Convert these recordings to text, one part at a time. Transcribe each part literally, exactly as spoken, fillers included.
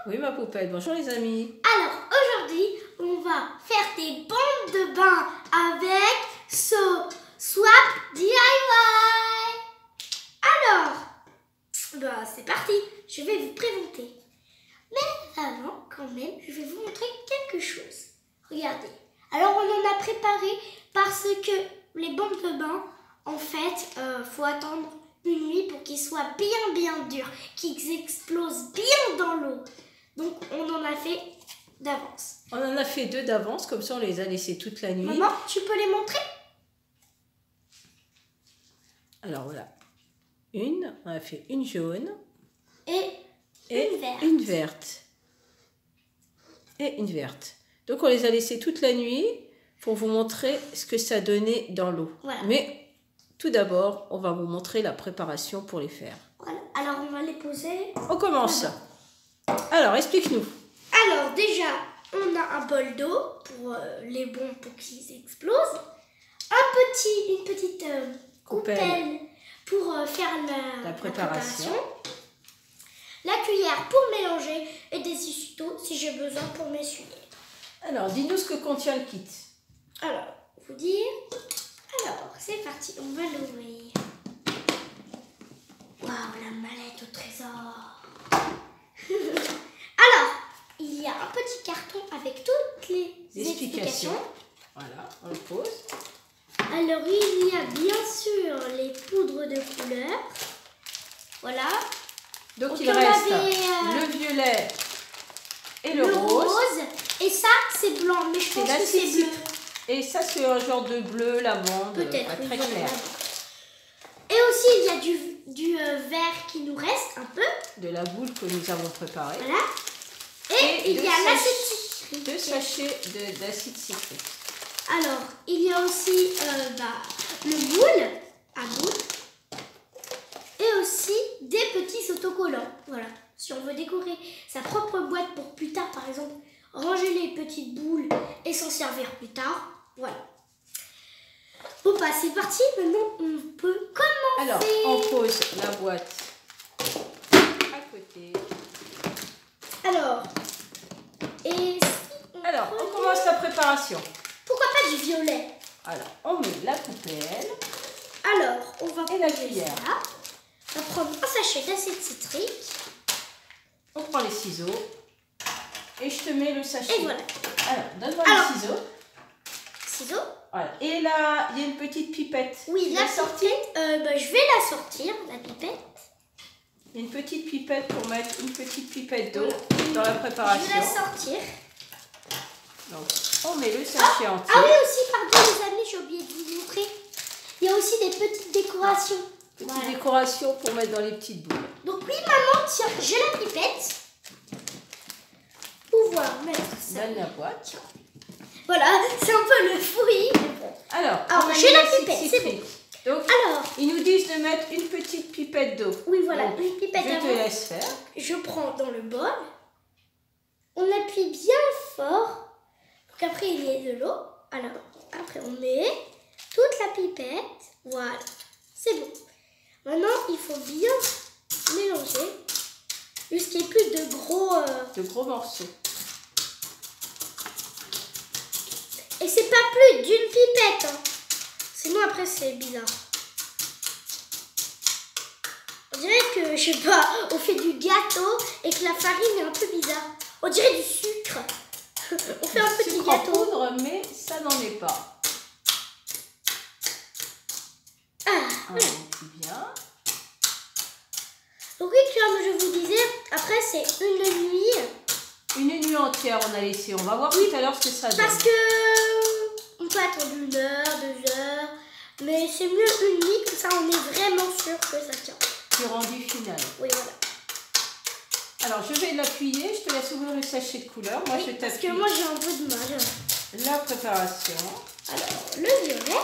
Oui, ma poupette. Bonjour les amis. Alors, aujourd'hui, on va faire des bombes de bain avec ce Swap D I Y. Alors, bah, c'est parti. Je vais vous présenter. Mais avant, quand même, je vais vous montrer quelque chose. Regardez. Alors, on en a préparé parce que les bombes de bain, en fait, euh, faut attendre une nuit pour qu'ils soient bien bien durs, qu'ils explosent bien dans l'eau. Donc on en a fait d'avance. On en a fait deux d'avance, comme ça on les a laissés toute la nuit. Maman, tu peux les montrer? Alors voilà. Une, on a fait une jaune. Et, et une verte. Une verte. Et une verte. Donc on les a laissés toute la nuit pour vous montrer ce que ça donnait dans l'eau. Voilà. Mais tout d'abord, on va vous montrer la préparation pour les faire. Voilà. Alors on va les poser. On commence. Alors, explique-nous. Alors déjà, on a un bol d'eau pour euh, les bombes pour qu'ils explosent. Un petit, une petite euh, coupelle. coupelle pour euh, faire la, la, préparation. la préparation. La cuillère pour mélanger et des essuie-tout si j'ai besoin pour m'essuyer. Alors, dis-nous ce que contient le kit. Alors, vous dire. Alors, c'est parti, on va l'ouvrir. Waouh, la mallette au trésor. Alors, il y a un petit carton avec toutes les explications. explications. Voilà, on le pose. Alors, il y a bien sûr les poudres de couleur. Voilà. Donc, Donc il reste avait, euh, le violet et le, le rose. rose. Et ça, c'est blanc, mais je pense que c'est bleu. Et ça, c'est un genre de bleu, lavande, peut-être pas très clair. Et aussi, il y a du, du euh, vert qui nous reste un peu. De la boule que nous avons préparée. Voilà. Et, et il y a l'acide citrique. Deux sachets d'acide citrique. Alors, il y a aussi euh, bah, le moule à boule. Et aussi des petits autocollants. Voilà. Si on veut décorer sa propre boîte pour plus tard, par exemple, ranger les petites boules et s'en servir plus tard. Voilà. Bon bah c'est parti, maintenant on peut commencer. Alors on pose la boîte à côté. Alors, et si on Alors prenait... on commence la préparation. Pourquoi pas du violet? Alors on met la poubelle. Alors on va et la cuillère. Ça. On va prendre un sachet d'acide citrique. On prend les ciseaux. Et je te mets le sachet. Et voilà. Alors, donne-moi les ciseaux. Ciseaux. Voilà. Et là, il y a une petite pipette. Oui, la pipette, euh, bah, je vais la sortir, la pipette. Il y a une petite pipette pour mettre une petite pipette d'eau oui. dans la préparation. Je vais la sortir. Donc, on met le sachet ah, entier. Ah oui, aussi, pardon les amis, j'ai oublié de vous montrer. Il y a aussi des petites décorations. Petites voilà. décorations pour mettre dans les petites boules. Donc oui, maman, tiens, j'ai la pipette. Pouvoir mettre ça. Dans la boîte. Voilà, c'est un peu le fouillis. Alors, Alors j'ai la pipette, c'est bon. Donc, alors, ils nous disent de mettre une petite pipette d'eau. Oui, voilà, donc, une pipette Je te avant. laisse faire. Je prends dans le bol. On appuie bien fort pour qu'après il y ait de l'eau. Alors, après on met toute la pipette. Voilà, c'est bon. Maintenant, il faut bien mélanger jusqu'il n'y ait plus de gros... Euh... De gros morceaux. Et c'est pas plus d'une pipette. Hein. Sinon après c'est bizarre. On dirait que, je sais pas, on fait du gâteau et que la farine est un peu bizarre. On dirait du sucre. On fait un petit sucre gâteau. En poudre, mais ça n'en est pas. Ah, ah oui. Bien. Donc oui, comme je vous disais, après c'est une nuit. Une nuit entière on a laissé. On va voir oui, tout à l'heure ce que ça donne. Parce que on peut attendre une heure, deux heures. Mais c'est mieux une nuit, comme ça on est vraiment sûr que ça tient. Du rendu final. Oui, voilà. Alors je vais l'appuyer. Je te laisse ouvrir le sachet de couleur. Moi oui, je t'appuie. Parce que moi j'ai un peu de mal. La préparation. Alors le violet.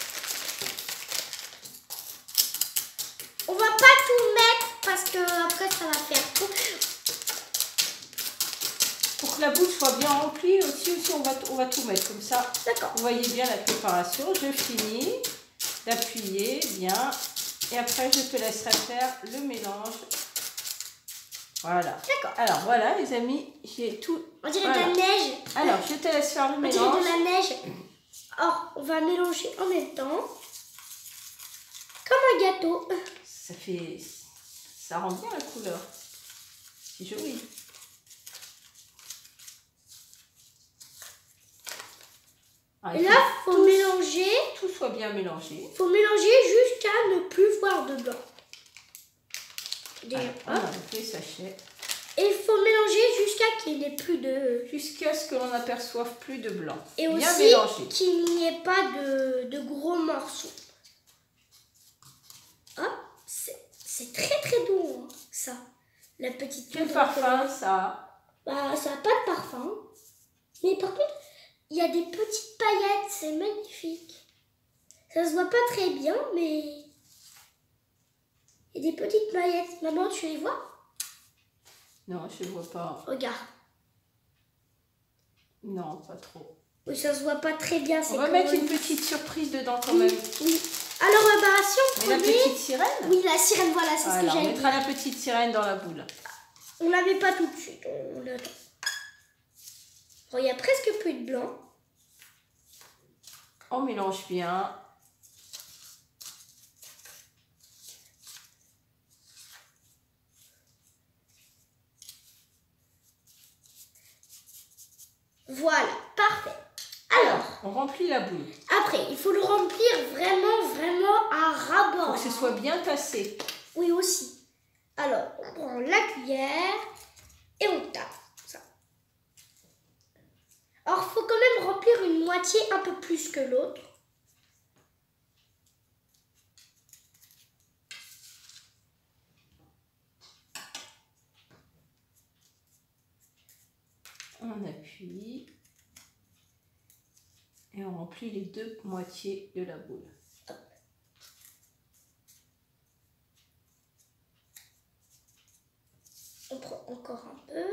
On va pas tout mettre parce que après ça va faire tout. Pour que la bouche soit bien remplie aussi, aussi on, va, on va tout mettre comme ça. D'accord. Vous voyez bien la préparation. Je finis d'appuyer bien. Et après, je te laisserai faire le mélange Voilà. D'accord. Alors voilà les amis, j'ai tout. On dirait Voilà. de la neige. Alors je te laisse faire le On mélange. dirait de la neige. Alors, on va mélanger en même temps. Comme un gâteau. Ça fait... Ça rend bien la couleur. C'est joli. Ah, Et il là, faut faut tout- mélanger. Tout soit bien mélangé. Faut mélanger jusqu'à ne plus voir de blanc. Alors, Hop. on enlève les sachets. Et il faut mélanger jusqu'à qu'il n'y ait plus de... Jusqu'à ce que l'on n'aperçoive plus de blanc. Et bien aussi mélangé. qu'il n'y ait pas de, de gros morceaux. Hop, c'est c'est très très doux, hein, ça. La petite Quel poudre. parfum ça a? Bah, ça n'a pas de parfum. Mais par contre, il y a des petites paillettes, c'est magnifique. Ça se voit pas très bien, mais... Il y a des petites paillettes. Maman, tu les vois? Non, je ne vois pas. Regarde. Non, pas trop. Oui, ça se voit pas très bien. On va mettre une petite surprise dedans quand même. Oui. Alors, euh, bah, si on Et la prenait... petite sirène? Oui, la sirène, voilà, c'est ce Voilà, que on j'allais mettra dire. la petite sirène dans la boule. On la met pas tout de suite, on l'attend. Bon, il y a presque plus de blanc. On mélange bien. Voilà, parfait. Alors, On remplit la boule. après, il faut le remplir vraiment, vraiment à ras-bord. Pour que ce soit bien tassé. Oui, aussi. Alors, on prend la cuillère et on tape ça. Alors, il faut quand même remplir une moitié un peu plus que l'autre. On appuie. Et on remplit les deux moitiés de la boule. On prend encore un peu.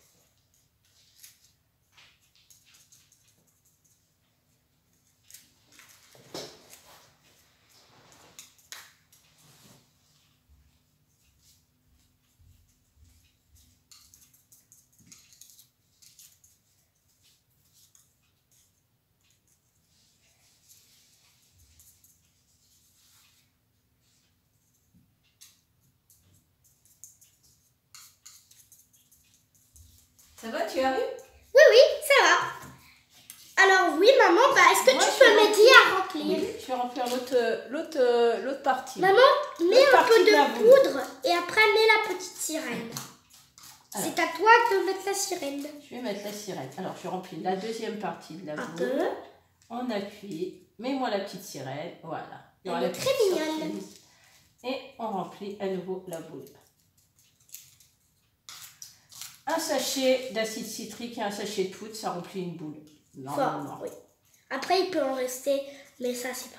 Ça va, tu arrives? Oui, oui, ça va. Alors oui, maman, bah, est-ce que Moi, tu je peux vais m'aider à remplir? Oui, je vais remplir l'autre euh, l'autre euh, l'autre partie. Maman, mets L'autre un partie peu de la de boule. poudre et après mets la petite sirène. Alors. C'est à toi de mettre la sirène. Je vais mettre la sirène. Alors, je remplis la deuxième partie de la Un boule. peu. On appuie. Mets-moi la petite sirène. Voilà. Il y aura Elle la est très petite mignonne. surprise. Et on remplit à nouveau la boule. Un sachet d'acide citrique et un sachet de poudre, ça remplit une boule. Normalement. Fort, oui. Après, il peut en rester, mais ça, c'est pas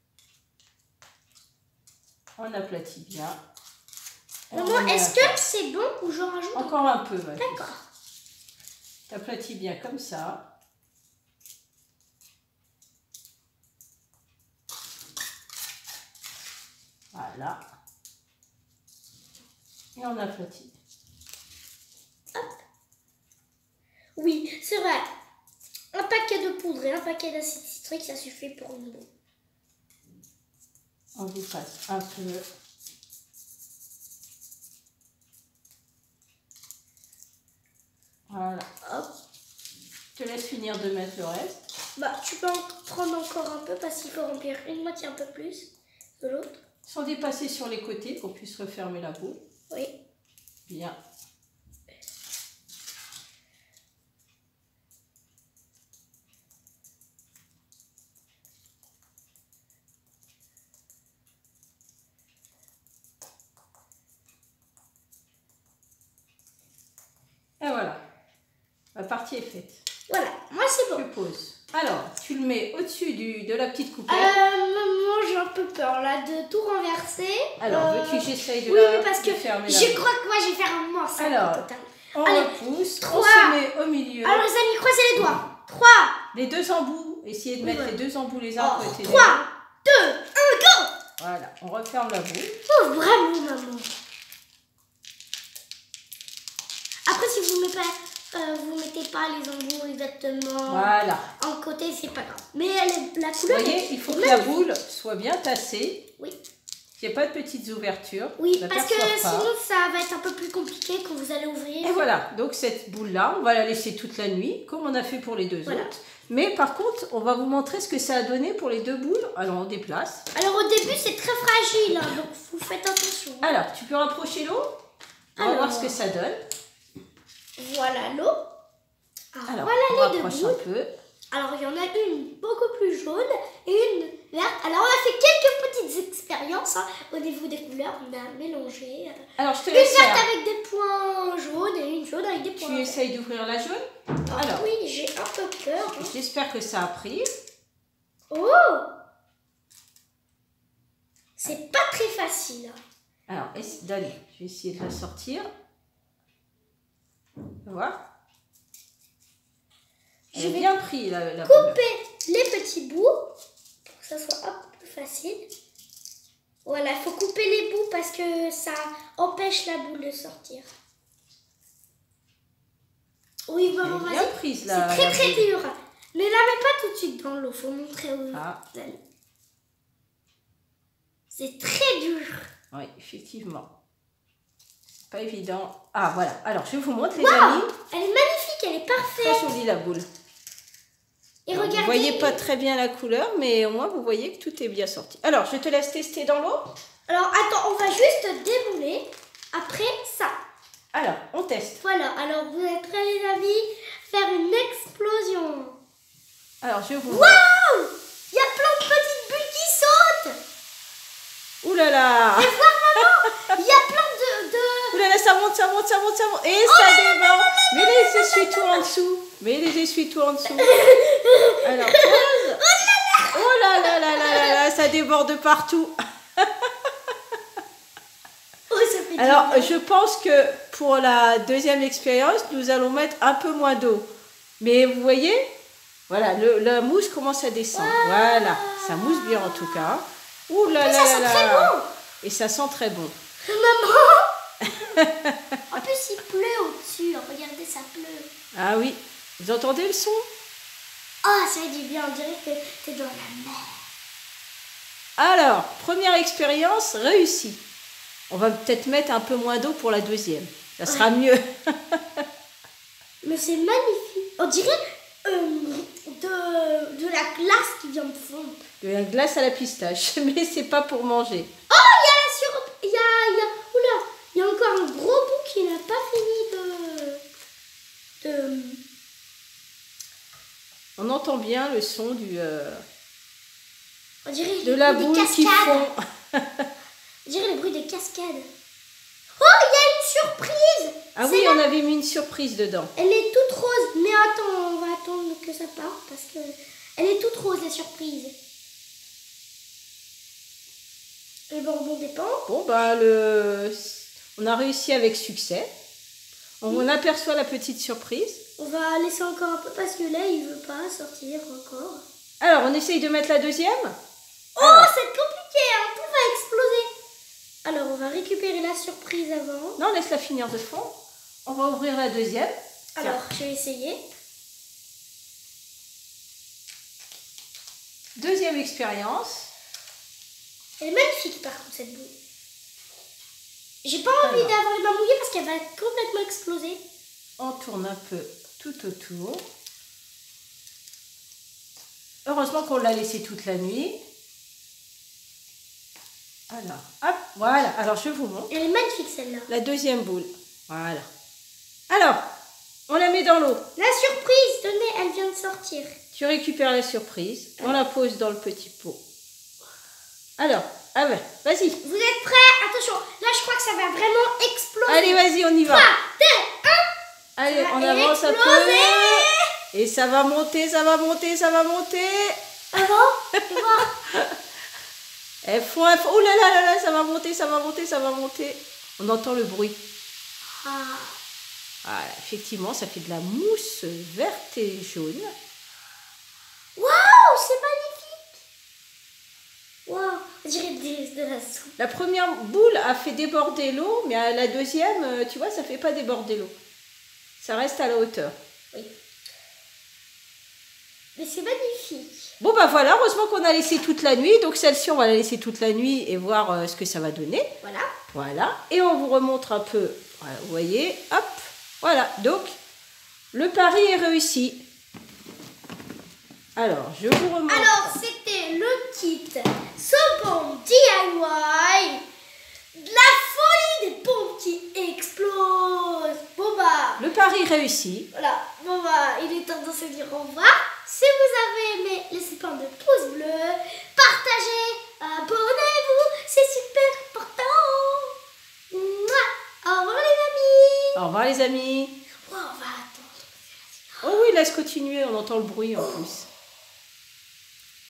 grave. On aplatit bien. Et on Maman, remet est-ce à que faire. c'est bon ou j'en rajoute? Encore un peu. Ouais. D'accord. T'aplatis bien comme ça. Voilà. Et on aplatit. Oui, c'est vrai. Un paquet de poudre et un paquet d'acide citrique, ça suffit pour une boule. On vous passe un peu. Voilà. Hop. Je te laisse finir de mettre le reste. Bah, tu peux en prendre encore un peu parce qu'il faut remplir une moitié un peu plus de l'autre. Sans dépasser sur les côtés pour qu'on puisse refermer la boule. Oui. Bien. Et voilà. La partie est faite. Voilà, moi c'est bon. Tu poses. Alors, tu le mets au-dessus du, de la petite Euh, coupelle. maman, j'ai un peu peur là de tout renverser. Alors, Euh, veux-tu que j'essaye de, Oui, la, oui, parce de que fermer la je boule? crois que moi je vais faire un morceau Alors, total. On Allez, repousse, on trois. se met au milieu. Alors les amis, croisez les doigts. trois, Les deux embouts, essayez de mettre Ouais. les deux embouts les uns à oh, côté des trois, autres. deux, un, go. Voilà, on referme la boule. Oh, bravo maman. vous ne pas, euh, vous mettez pas les embouts exactement Voilà. en côté, c'est pas grave. Mais elle est, la couleur. Vous voyez, est, il faut est que magnifique. la boule soit bien tassée. Oui. Qu'il n'y ait pas de petites ouvertures. Oui, on parce que n'aperçoit pas. sinon ça va être un peu plus compliqué quand vous allez ouvrir. Et voilà, donc cette boule-là, on va la laisser toute la nuit, comme on a fait pour les deux Voilà. autres. Mais par contre, on va vous montrer ce que ça a donné pour les deux boules. Alors, on déplace. Alors au début c'est très fragile, hein, donc vous faites attention. Alors, tu peux rapprocher l'eau. On va Alors. voir ce que ça donne. Voilà l'eau. Alors, Alors, voilà on les deux rapproche boules. un peu. Alors il y en a une beaucoup plus jaune et une verte. Alors on a fait quelques petites expériences hein, au niveau des couleurs. On a mélangé. euh, Alors, je te Une laisse verte faire. avec des points jaunes et une jaune avec des points Tu verts. essayes d'ouvrir la jaune. Alors, Alors. oui, j'ai un peu peur. hein. J'espère que ça a pris. Oh, c'est pas très facile. Alors, essa- allez, je vais essayer de la sortir. Tu vois? Je Elle est vais bien pris la, la boule. couper les petits bouts pour que ça soit un peu plus facile. Voilà, il faut couper les bouts parce que ça empêche la boule de sortir. Oui, Elle maman, est bien vas-y. prise C'est la, très la très boule. dur. Ne la mets pas tout de suite dans l'eau, faut montrer aux Ah. amis. C'est très dur. Oui, effectivement. C'est pas évident. Ah, voilà. Alors, je vous montre, les Waouh, amis. elle est magnifique, elle est parfaite. Très jolie, la boule. Et Alors, regardez. vous voyez pas très bien la couleur, mais au moins, vous voyez que tout est bien sorti. Alors, je te laisse tester dans l'eau. Alors attends, on va juste démouler après ça. Alors, on teste. Voilà, alors vous êtes prêts les amis? Faire une explosion. Alors, je vous... Waouh! Il y a plein de petites bulles qui sautent. Ouh là là. Il y a plein de... de... Ouh là là, ça monte, ça monte, ça monte, ça monte. Et ça déborde. Mets les essuie-tout en dessous. Mets les essuie-tout en dessous. Alors, pose. Oh là là là là là là, ça déborde partout. Oh, ça fait du Alors, bien. je pense que pour la deuxième expérience, nous allons mettre un peu moins d'eau. Mais vous voyez, voilà, le, la mousse commence à descendre. Voilà, ça mousse bien en tout cas. Ouh là Mais là ça là sent là. très bon. Et ça sent très bon. Maman. En plus, il pleut au-dessus. Regardez, ça pleut. Ah oui, vous entendez le son? Oh, ça fait du bien. On dirait que t'es dans la mer. Alors, première expérience réussie. On va peut-être mettre un peu moins d'eau pour la deuxième. Ça sera mieux. Mais c'est magnifique. On dirait euh, de, de la glace qui vient de fondre. De la glace à la pistache, mais c'est pas pour manger. Oh, il y a la sur... Il y a... Il y a... Oula, il y a encore un gros bout qui n'a pas fini de... de... On entend bien le son du, euh, On dirait de les la bruits des boule qui cascades. fond. On dirait les bruits des cascades. Oh, il y a une surprise. Ah C'est oui, la- on avait mis une surprise dedans. Elle est toute rose. Mais attends, on va attendre que ça parte parce que... Elle est toute rose, la surprise. Le bonbon dépend. Bon, bah, le... on a réussi avec succès. On, on aperçoit la petite surprise. On va laisser encore un peu parce que là, il veut pas sortir encore. Alors, on essaye de mettre la deuxième. Oh, Alors. c'est compliqué, hein, tout va exploser. Alors, on va récupérer la surprise avant. Non, laisse-la finir de fond. On va ouvrir la deuxième. Tiens. Alors, je vais essayer. Deuxième expérience. Elle est magnifique, par contre, cette boule. J'ai pas envie Alors. d'avoir les mains mouillées parce qu'elle va complètement exploser. On tourne un peu tout autour. Heureusement qu'on l'a laissé toute la nuit. Alors, hop, voilà. Alors, je vous montre Elle est magnifique, celle-là. la deuxième boule. Voilà. Alors, on la met dans l'eau. La surprise, tenez, elle vient de sortir. Tu récupères la surprise. On la pose dans le petit pot. Alors, ah ben, vas-y. Vous êtes prêts? Attention, là, je crois que ça va vraiment exploser. Allez, vas-y, on y va. trois, deux, un. Allez, Ça on va avance un exploser. peu. Et ça va monter, ça va monter, ça va monter. Avant, fais voir. Elle fond, elle fond. Oh là là là là, ça va monter, ça va monter, ça va monter. On entend le bruit. Ah. Voilà, effectivement, ça fait de la mousse verte et jaune. Waouh, c'est magnifique. Waouh, on dirait des- de la soupe. La première boule a fait déborder l'eau, mais à la deuxième, euh, tu vois, ça fait pas déborder l'eau. Ça reste à la hauteur. Oui. Mais c'est magnifique. Bon bah voilà, heureusement qu'on a laissé toute la nuit. Donc celle-ci, on va la laisser toute la nuit et voir euh, ce que ça va donner. Voilà. Voilà. Et on vous remontre un peu. Voilà, vous voyez, hop. Voilà. Donc, le pari est réussi. Alors, je vous remontre. Alors, c'était le kit SoBomb D I Y. De la folie des bombes qui explosent. Bon bah, Le pari réussi. voilà. Bon bah, il est temps de se dire au revoir. Si vous avez aimé, laissez plein de pouces bleus. Partagez, abonnez-vous, c'est super important. Mouah. Au revoir les amis. Au revoir les amis. Oh, on va attendre. Oh oui, laisse continuer, on entend le bruit en plus.